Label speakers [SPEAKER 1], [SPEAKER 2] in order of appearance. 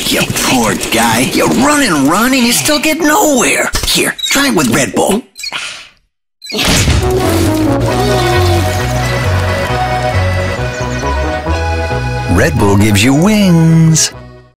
[SPEAKER 1] You poor guy. You run and you still get nowhere. Here, try it with Red Bull. Red Bull gives you wings.